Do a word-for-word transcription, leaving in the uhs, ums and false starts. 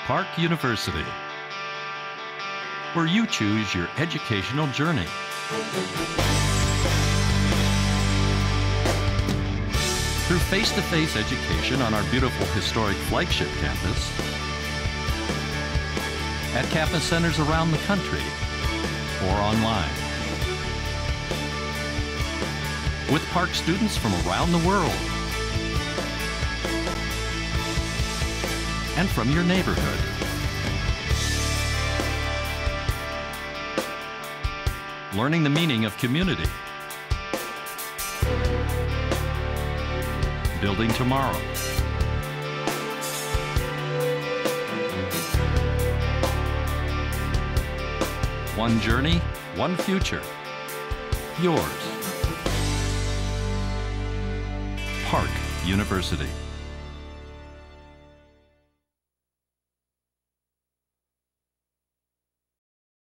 Park University, where you choose your educational journey. Through face-to-face education on our beautiful historic flagship campus, at campus centers around the country, or online. With Park students from around the world and from your neighborhood. Learning the meaning of community. Building tomorrow. One journey, one future. Yours. Park University.